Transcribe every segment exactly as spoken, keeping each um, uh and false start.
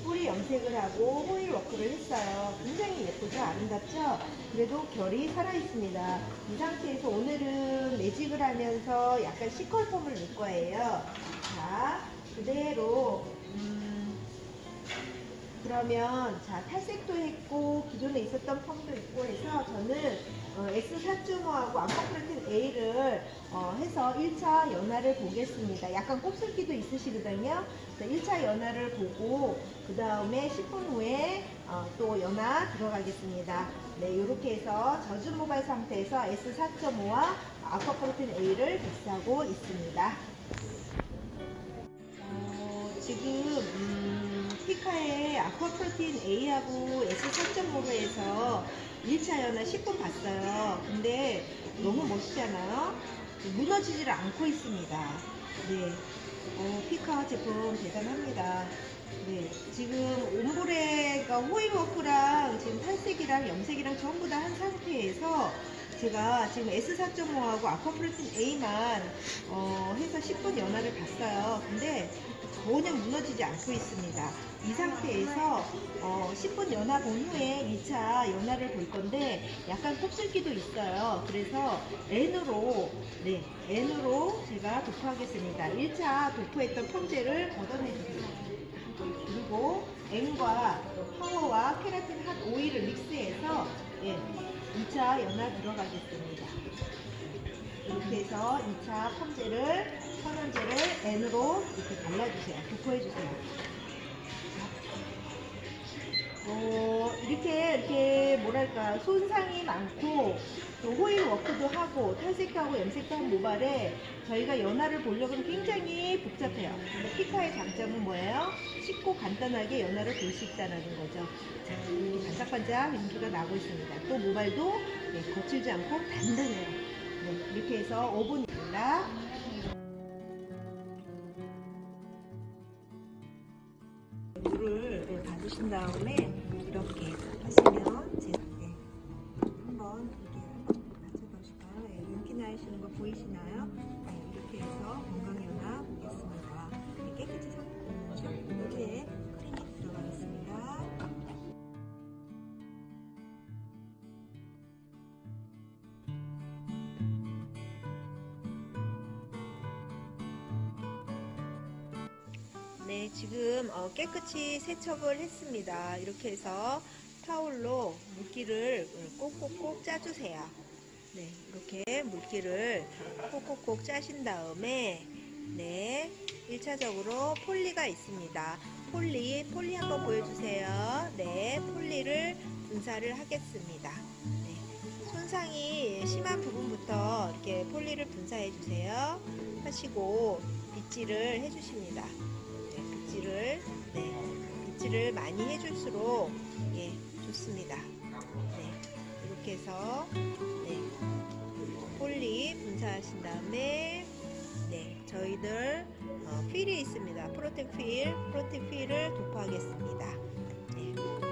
뿌리 염색을 하고 호일 워크를 했어요. 굉장히 예쁘죠? 아름답죠? 그래도 결이 살아있습니다. 이 상태에서 오늘은 매직을 하면서 약간 시컬펌을 넣을 거예요. 자, 그대로 음, 그러면 자 탈색도 했고 기존에 있었던 펌도 있고 해서 저는 어, 에스 사 점 오하고 암퍼프레틴 A를 어, 해서 일 차 연화를 보겠습니다. 약간 곱슬기도 있으시거든요. 일 차 연화를 보고 그 다음에 십 분 후에 어, 또 연화 들어가겠습니다. 네, 이렇게 해서 젖은 모발 상태에서 에스 사 점 오와 암퍼프레틴 A를 믹스하고 있습니다. 어, 지금 음, 피카의 아쿠아프로틴 A하고 에스 사 점 오로 해서 일 차 연화 십 분 봤어요. 근데 너무 멋있잖아요. 무너지지를 않고 있습니다. 네, 어, 피카 제품 대단합니다. 네, 지금 옴브레가 호일워크랑 지금 탈색이랑 염색이랑 전부 다 한 상태에서 제가 지금 에스 사 점 오하고 아쿠아프로틴 A만 어, 해서 십 분 연화를 봤어요. 근데 전혀 무너지지 않고 있습니다. 이 상태에서 어, 십 분 연화 본 후에 이 차 연화를 볼 건데 약간 곱슬기도 있어요. 그래서 N으로 네, N으로 제가 도포하겠습니다. 일 차 도포했던 펌제를 걷어내주세요. 그리고 N과 파워와 케라틴 핫 오일을 믹스해서 예, 이 차 연화 들어가겠습니다. 이렇게 해서 이 차 펌제를 천연제를 N으로 이렇게 발라주세요. 도포해주세요. 어, 이렇게 이렇게 뭐랄까 손상이 많고 또 호일 워크도 하고 탈색하고 염색도 한 모발에 저희가 연화를 보려고 하면 굉장히 복잡해요. 근데 피카의 장점은 뭐예요? 쉽고 간단하게 연화를 볼 수 있다는 거죠. 자, 이렇게 반짝반짝 윤기가 나고 있습니다. 또 모발도 네, 거칠지 않고 단단해요. 네, 이렇게 해서 오 분입니다. 물을 받으신 다음에 이렇게 하시면 제 네, 한번 이렇게 맞춰보실까요? 네, 윤기 나시는 거 보이시나요? 네, 이렇게 해서 건강연화 보겠습니다. 네, 깨끗이 섞은 후에 크림이 들어가겠습니다. 네, 지금 어, 깨끗이 세척을 했습니다. 이렇게 해서 타올로 물기를 꼭꼭꼭 짜주세요. 네, 이렇게 물기를 꼭꼭꼭 짜신 다음에 네, 일 차적으로 폴리가 있습니다. 폴리, 폴리 한번 보여주세요. 네, 폴리를 분사를 하겠습니다. 네, 손상이 심한 부분부터 이렇게 폴리를 분사해 주세요. 하시고 빗질을 해주십니다. 빗질을 네, 빗질을 많이 해줄수록 예, 좋습니다. 네, 이렇게 해서 네, 폴리 분사하신 다음에 네, 저희들 어, 필이 있습니다. 프로틴 필, 프로틴 필을 도포하겠습니다. 네.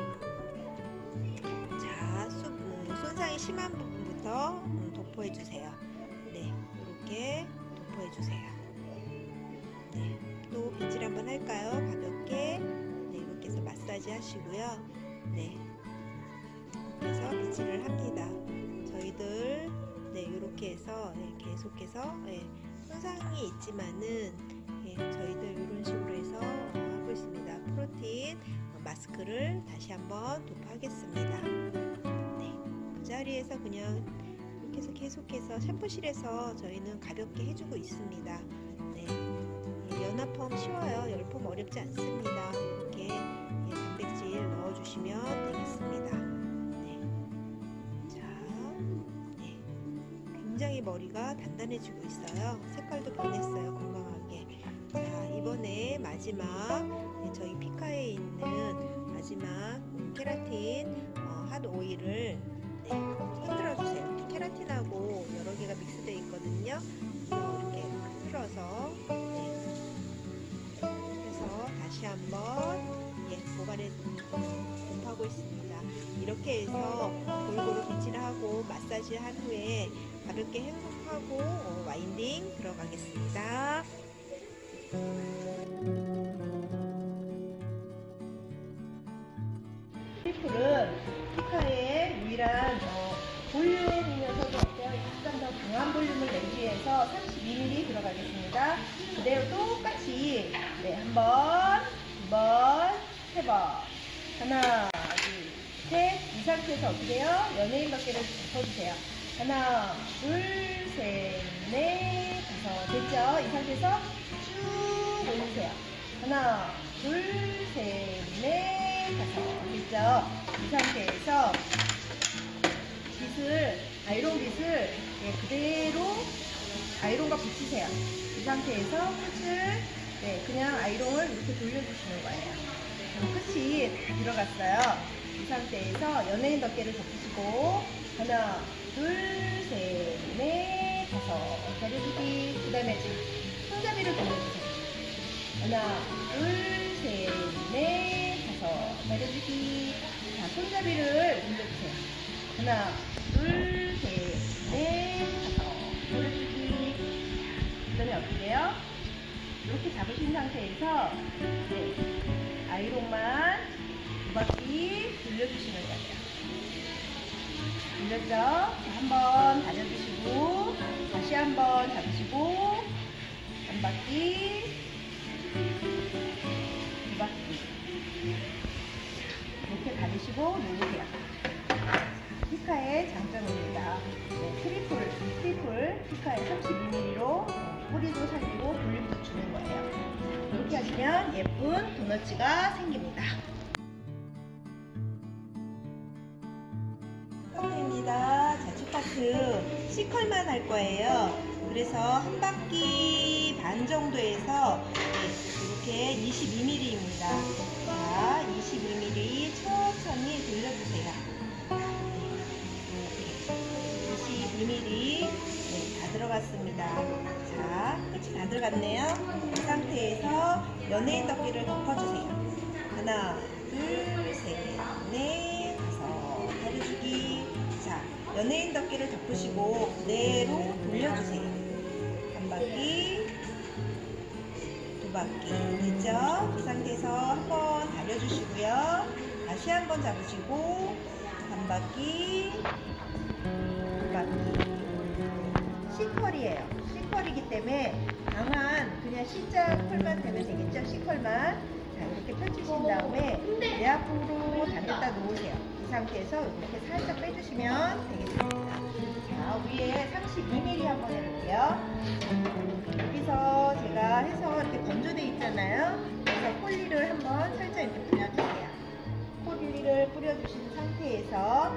자, 수, 음, 손상이 심한 부분부터 음, 도포해 주세요. 네, 이렇게 도포해 주세요. 네, 또 빗질 한번 할까요? 가볍게 네, 이렇게 해서 마사지 하시고요. 네, 그래서 빗질을 합니다. 저희들 네, 이렇게 해서 네, 계속해서 네, 손상이 있지만은 예, 저희들 이런 식으로 해서 어, 하고 있습니다. 프로틴 어, 마스크를 다시 한번 도포하겠습니다. 네, 그 자리에서 그냥 이렇게 해서 계속해서 샴푸실에서 저희는 가볍게 해주고 있습니다. 네, 연화펌 쉬워요. 열펌 어렵지 않습니다. 이렇게 예, 단백질 넣어주시면 되겠습니다. 네, 자, 네, 굉장히 머리가 단단해지고 있어요. 색깔도 변했어요. 건강하게. 자, 이번에 마지막 네, 저희 피카에 있는 마지막 케라틴 어, 핫 오일을 네, 흔들어 주세요. 케라틴하고 여러 개가 믹스되어 있거든요. 이렇게 풀어서 네, 그래서 다시 한번 예, 모발에 도포하고 있습니다. 이렇게 해서 골고루 빗질하고 마사지 한 후에 가볍게 헹구하고 어, 와인딩 들어가겠습니다. 히카의 유일한 어, 볼륨이면서도 어때요? 약간 더 강한 볼륨을 내기 위해서 삼십이 밀리리터 들어가겠습니다. 그대로 똑같이 네, 한 번, 두 번, 세 번. 하나, 둘, 셋. 이 상태에서 어떻게 해요? 연예인 덮개를 덮어주세요. 하나, 둘, 셋, 넷, 다섯. 됐죠? 이 상태에서 쭉 올리세요. 하나, 둘, 셋, 넷, 다섯. 됐죠? 이 상태에서 빗을, 아이롱 빗을 예, 그대로 아이롱과 붙이세요. 이 상태에서 끝을 네, 그냥 아이롱을 이렇게 돌려주시는 거예요. 그럼 끝이 다 들어갔어요. 이 상태에서 연예인 덮개를 덮으시고 하나, 둘, 셋, 넷, 다섯. 다려주기. 그 다음에 손잡이를 돌려주세요. 하나, 둘, 셋, 넷, 다섯. 다려주기. 자, 손잡이를 돌려주세요. 하나, 둘, 셋, 넷, 다섯. 돌려주기. 그 다음에 어떻게 해요? 이렇게 잡으신 상태에서 네, 아이롱만 두 바퀴 돌려주시는 거예요. 돌렸죠? 한번 다려주시고 다시 한번 잡으시고 한 바퀴 두 바퀴 이렇게 다리시고 누르세요. 히카의 장점입니다. 네, 트리플, 트리플 히카의 삼십이 밀리리터로 뿌리도 살리고 볼륨도 주는 거예요. 이렇게 하시면 예쁜 도너츠가 생깁니다. 축하드립니다. 자, 축하트 C컬만 할 거예요. 그래서 한 바퀴 반 정도에서 네, 이렇게 이십이 밀리리터입니다. 자, 이십이 밀리리터 천천히 돌려주세요. 네, 이십이 밀리리터 네, 다 들어갔습니다. 자, 끝이 다 들어갔네요. 이 상태에서 연예인 덮개를 덮어주세요. 하나, 둘, 셋, 넷, 다섯. 다려주기. 자, 연예인 덮개를 덮으시고 그대로 돌려주세요. 한 바퀴, 두 바퀴. 됐죠? 이 상태에서 한번 다려주시고요. 다시 한번 잡으시고 한 바퀴, 두 바퀴. C컬이에요. C컬이기 때문에 강한 그냥 C자 컬만 되면 되겠죠? C컬만. 자, 이렇게 펼치신 다음에 내 앞으로 당겼다 놓으세요. 이 상태에서 이렇게 살짝 빼주시면 되겠습니다. 자, 위에 삼십이 밀리리터 한번 해볼게요. 여기서 제가 해서 이렇게 건조돼 있잖아요. 그래서 폴리를 한번 살짝 이렇게 뿌려주세요. 폴리를 뿌려주신 상태에서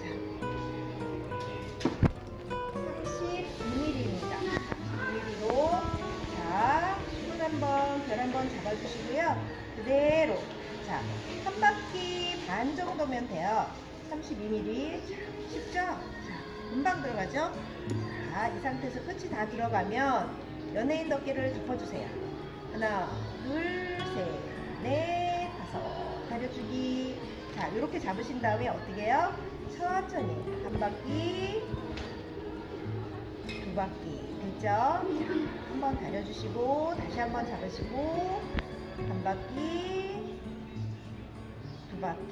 삼십이 밀리리터입니다. 삼십이 밀리리터로 자, 수분 한번, 별 한번 잡아주시고요. 그대로 자, 한 바퀴 반 정도면 돼요. 삼십이 밀리리터. 자, 쉽죠? 자, 금방 들어가죠? 자, 이 상태에서 끝이 다 들어가면 연예인 덮개를 덮어주세요. 하나, 둘, 셋, 넷, 다섯. 다려주기. 자, 이렇게 잡으신 다음에 어떻게 해요? 천천히 한 바퀴, 두 바퀴. 됐죠? 자, 한번 다려주시고 다시 한번 잡으시고 한 바퀴, 두 바퀴.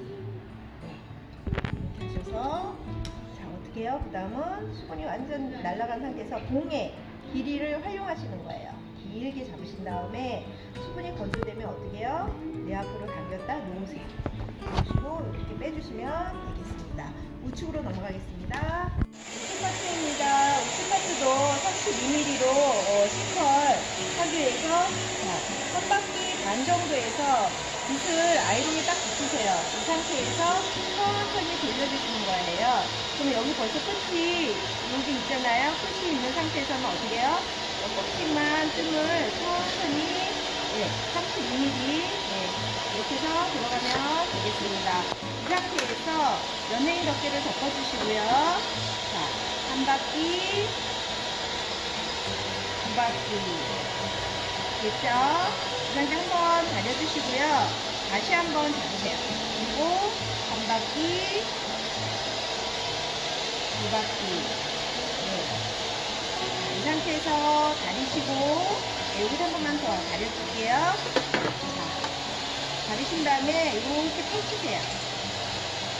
이렇게 하셔서 자, 어떻게 해요? 그 다음은 수분이 완전 날아간 상태에서 봉의 길이를 활용하시는 거예요. 길게 잡으신 다음에 수분이 건조되면 어떻게 해요? 내 앞으로 당겼다 놓으세요. 그러시고 이렇게 빼주시면 되겠습니다. 우측으로 넘어가겠습니다. 우측파트입니다. 우측파트도 삼십이 밀리리터로 어, C컬 하기 위해서 자, 한 바퀴 반 정도에서 빗을 아이롱에 딱 붙이세요. 이 상태에서 천천히 돌려주시는 거예요. 그럼 여기 벌써 끝이 여기 있잖아요. 끝이 있는 상태에서는 어떻게 해요? 조금씩만 뜸을 천천히 네, 삼십이 밀리리터 네, 이렇게 해서 들어가면 되겠습니다. 이 상태에서 연예인 덮개를 덮어주시고요. 자, 한 바퀴, 두 바퀴. 됐죠? 이 상태 한번 다려주시고요. 다시 한번 잡으세요. 그리고 한 바퀴, 두 바퀴. 네. 이 상태에서 다리시고 네, 여기서 한 번만 더 다려줄게요. 자, 다리신 다음에 이렇게 펼치세요.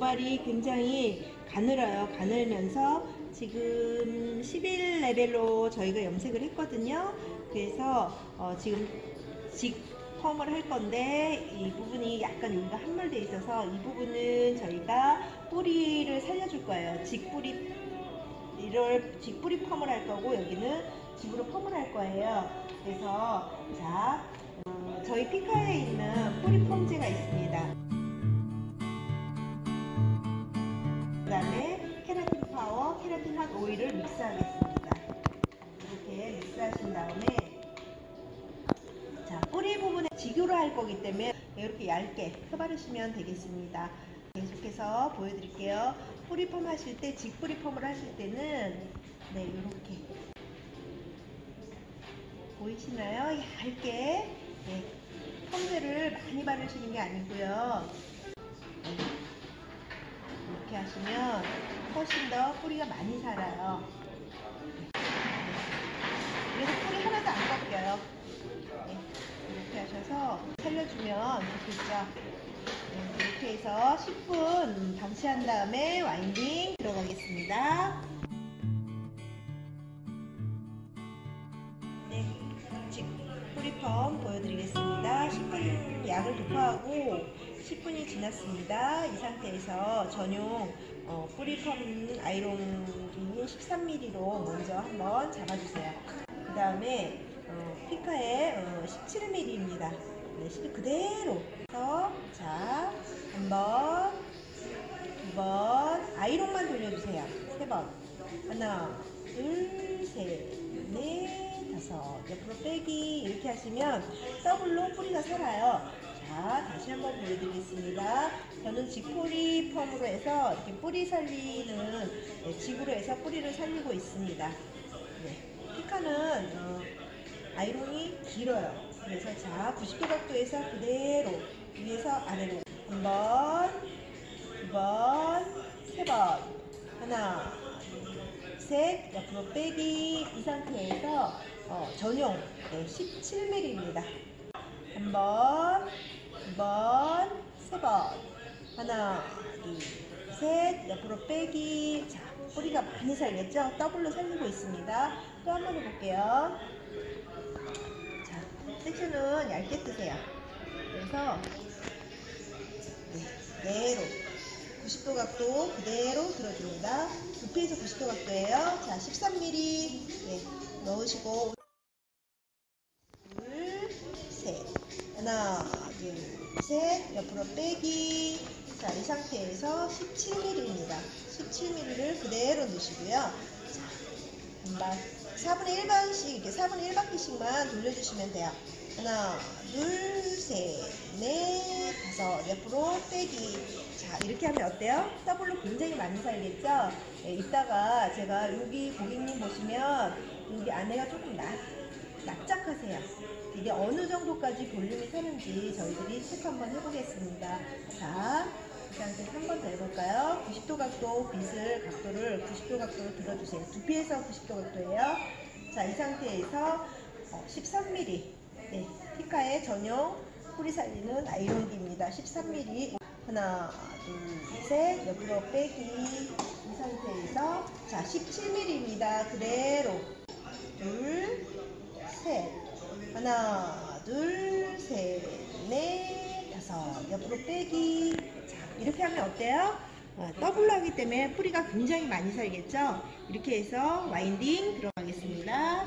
모발이 굉장히 가늘어요. 가늘면서 지금 십일 레벨로 저희가 염색을 했거든요. 그래서 어 지금 직 펌을 할 건데 이 부분이 약간 여기가 함몰돼 있어서 이 부분은 저희가 뿌리를 살려줄 거예요. 직뿌리 이를 직뿌리 펌을 할 거고 여기는 직으로 펌을 할 거예요. 그래서 자 어, 저희 피카에 있는 뿌리 펌제가 있습니다. 그 다음에 케라틴 파워, 케라틴 핫 오일을 믹스하겠습니다. 이렇게 믹스하신 다음에 자 뿌리 부분에 직유로 할 거기 때문에 이렇게 얇게 펴바르시면 되겠습니다. 계속해서 보여드릴게요. 뿌리 펌 하실 때, 직뿌리 펌을 하실 때는 네 이렇게 보이시나요? 얇게 네, 펌제를 많이 바르시는 게 아니고요. 네, 이렇게 하시면 훨씬 더 뿌리가 많이 살아요. 네, 그래서 뿌리 하나도 안 꺾여요. 네, 이렇게 하셔서 살려주면 좋겠죠. 네, 이렇게 해서 십 분 방치한 다음에 와인딩 들어가겠습니다. 네, 직 뿌리 펌 보여드리겠습니다. 십 분 약을 도포하고 십 분이 지났습니다. 이 상태에서 전용 어, 뿌리 펌 아이롱기 십삼 밀리리터로 먼저 한번 잡아주세요. 그 다음에 어, 피카의 어, 십칠 밀리리터입니다. 네, 그대로 해서 자, 한 번, 두 번, 아이롱만 돌려주세요. 세 번. 하나, 둘, 셋, 넷, 다섯. 옆으로 빼기. 이렇게 하시면 더블로 뿌리가 살아요. 자, 다시 한번 보여드리겠습니다. 저는 직뿌리 펌으로 해서 이렇게 뿌리 살리는, 네, 직으로 해서 뿌리를 살리고 있습니다. 네, 피카는 어, 아이롱이 길어요. 그래서 자 구십 도 각도에서 그대로 위에서 아래로 한 번, 두 번, 세 번, 하나, 둘, 셋, 옆으로 빼기. 이 상태에서 어, 전용 네, 십칠 밀리리터입니다. 한 번, 두 번, 세 번, 하나, 둘, 셋, 옆으로 빼기. 자, 뿌리가 많이 살겠죠? 더블로 살리고 있습니다. 또 한 번 해볼게요. 섹션은 얇게 뜨세요. 그래서 네, 그대로 구십 도 각도 그대로 들어줍니다. 두피에서 구십 도 각도예요. 자, 십삼 밀리리터 네, 넣으시고 둘, 셋, 하나, 둘, 셋, 옆으로 빼기. 자, 이 상태에서 십칠 밀리리터입니다. 십칠 밀리리터를 그대로 넣으시고요. 자, 한번 사분의 일 반씩 이렇게 사분의 일 바퀴씩만 돌려주시면 돼요. 하나, 둘, 셋, 넷, 다섯. 옆으로 빼기. 자, 이렇게 하면 어때요? 더블로 굉장히 많이 살겠죠? 네, 이따가 제가 여기 고객님 보시면 여기 안에가 조금 납, 납작하세요. 이게 어느 정도까지 볼륨이 사는지 저희들이 체크 한번 해보겠습니다. 자, 이 상태에서 한 번 더 해볼까요? 구십 도 각도 빗을 각도를 구십 도 각도로 들어주세요. 두피에서 구십 도 각도예요. 자, 이 상태에서 어, 십삼 밀리리터 네, 피카의 전용 뿌리 살리는 아이롱기입니다. 십삼 밀리리터 하나, 둘, 셋, 옆으로 빼기. 이 상태에서 자, 십칠 밀리리터입니다. 그대로 둘, 셋, 하나, 둘, 셋, 넷, 다섯. 옆으로 빼기. 자, 이렇게 하면 어때요? 어, 더블로 하기 때문에 뿌리가 굉장히 많이 살겠죠? 이렇게 해서 와인딩 들어가겠습니다.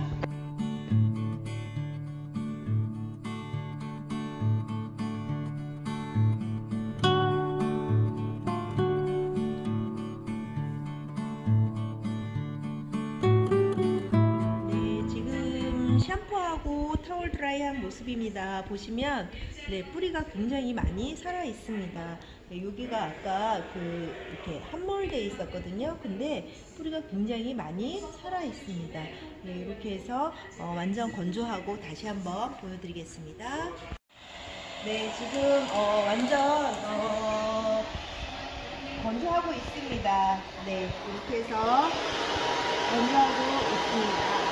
네, 지금 샴푸하고 타월 드라이한 모습입니다. 보시면 네, 뿌리가 굉장히 많이 살아 있습니다. 네, 여기가 아까 그 이렇게 함몰되어 있었거든요. 근데 뿌리가 굉장히 많이 살아 있습니다. 네, 이렇게 해서 어, 완전 건조하고 다시 한번 보여드리겠습니다. 네, 지금 어, 완전 어, 건조하고 있습니다. 네, 이렇게 해서 건조하고 있습니다.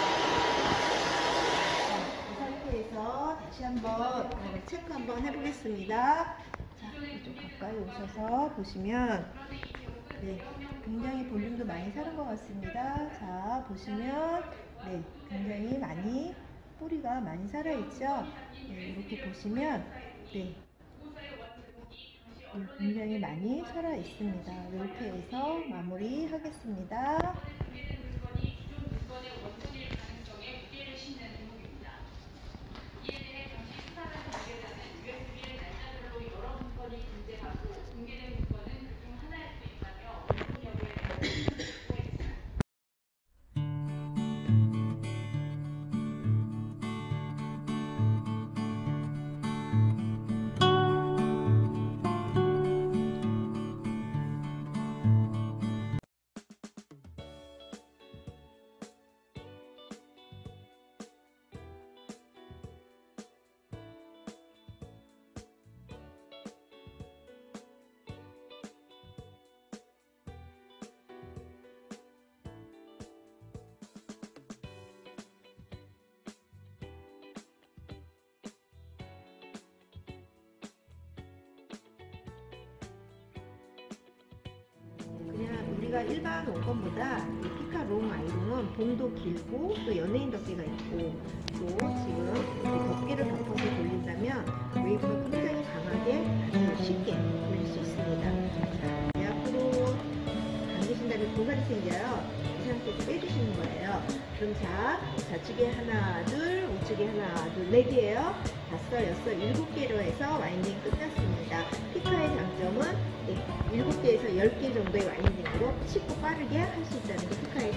이 상태에서 다시 한번 체크 한번 해보겠습니다. 자, 이쪽 가까이 오셔서 보시면 네, 굉장히 볼륨도 많이 살은 것 같습니다. 자, 보시면 네, 굉장히 많이 뿌리가 많이 살아있죠. 네, 이렇게 보시면 네, 네, 굉장히 많이 살아 있습니다. 이렇게 해서 마무리 하겠습니다. 그냥 우리가 일반 원건보다 이 피카 롱 아이롱은 봉도 길고 또 연예인 덮개가 있고 또 지금 이렇게 덮개를 덮어서 돌린다면 웨이브가 굉장히 강하게 아주 쉽게 돌릴 수 있습니다. 자, 이제 앞으로 당기신 다음에 고갈이 생겨요. 이 상태에서 빼주시는 거예요. 그럼 자, 좌측에 하나, 둘, 우측에 하나, 둘, 네 개예요. 다섯, 여섯, 일곱 개로 해서 와인딩 끝났습니다. 피카의 장점은 네, 일곱 개에서 열 개 정도의 와인딩으로 쉽고 빠르게 할 수 있다는 게 피카의